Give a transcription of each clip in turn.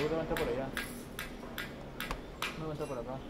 Seguramente por allá. No va a estar por acá.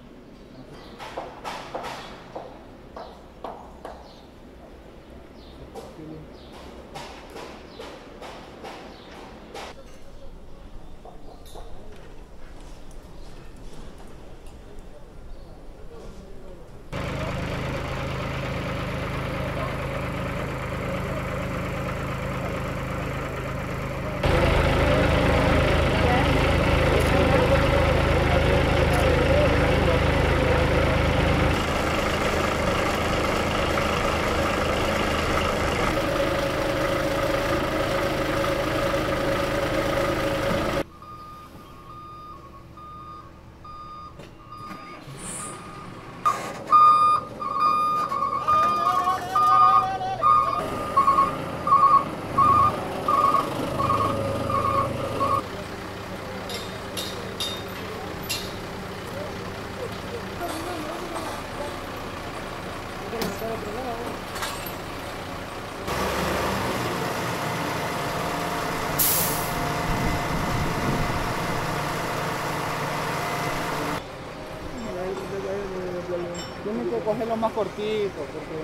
Tienen que cogerlo más cortito porque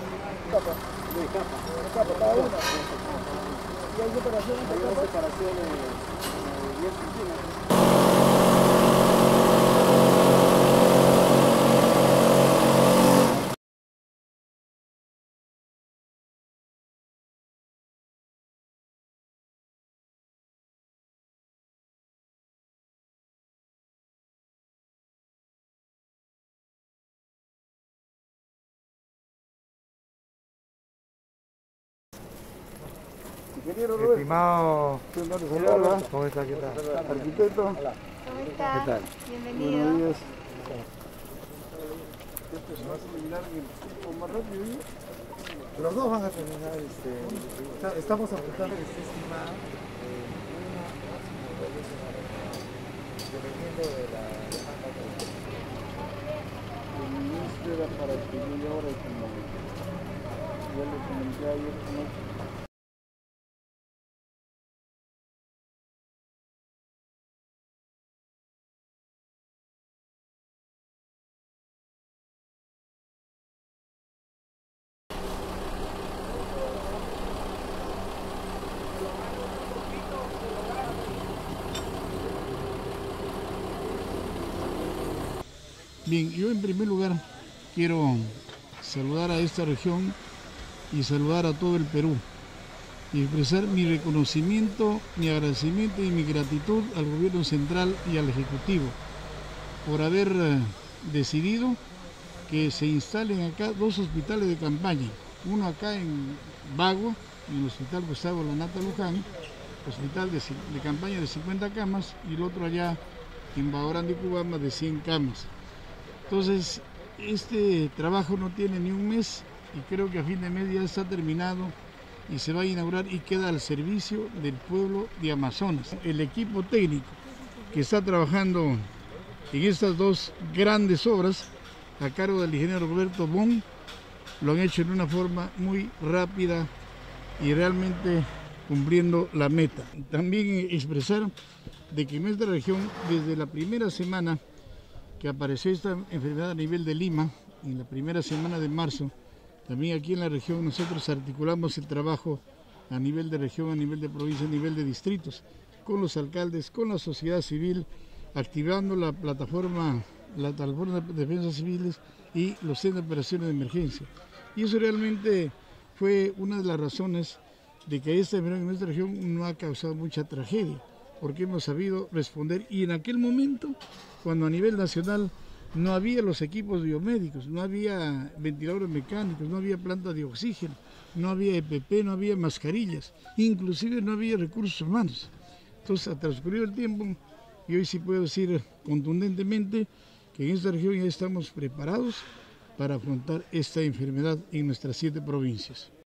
escapa cada uno. Y hay separaciones de capas. Separaciones de 10 centímetros. Estimado, Hola, ¿cómo está? ¿Qué tal? arquitecto. ¿Cómo está? ¿Qué tal? Bienvenido. Buenos días. Esto se va a terminar en el tiempo más rápido. Los dos van a terminar, estamos apuntando estimado dependiendo de la demanda que El ministro era para el primera hora de como ya le comenté ayer esta noche. Bien, yo en primer lugar quiero saludar a esta región y saludar a todo el Perú y expresar mi reconocimiento, mi agradecimiento y mi gratitud al gobierno central y al Ejecutivo por haber decidido que se instalen acá dos hospitales de campaña, uno acá en Bagua, en el Hospital Gustavo Lanata Luján, hospital de campaña de 50 camas, y el otro allá en Baorán de Cubama de 100 camas. Entonces, este trabajo no tiene ni un mes y creo que a fin de mes ya está terminado y se va a inaugurar y queda al servicio del pueblo de Amazonas. El equipo técnico que está trabajando en estas dos grandes obras a cargo del ingeniero Roberto Bon lo han hecho en una forma muy rápida y realmente cumpliendo la meta. También expresar de que en nuestra región, desde la primera semana que apareció esta enfermedad a nivel de Lima, en la primera semana de marzo, también aquí en la región nosotros articulamos el trabajo a nivel de región, a nivel de provincia, a nivel de distritos, con los alcaldes, con la sociedad civil, activando la plataforma de defensas civiles y los centros de operaciones de emergencia. Y eso realmente fue una de las razones de que esta enfermedad en nuestra región no ha causado mucha tragedia, porque hemos sabido responder. Y en aquel momento, cuando a nivel nacional no había los equipos biomédicos, no había ventiladores mecánicos, no había plantas de oxígeno, no había EPP, no había mascarillas, inclusive no había recursos humanos. Entonces, ha transcurrido el tiempo y hoy sí puedo decir contundentemente que en esta región ya estamos preparados para afrontar esta enfermedad en nuestras 7 provincias.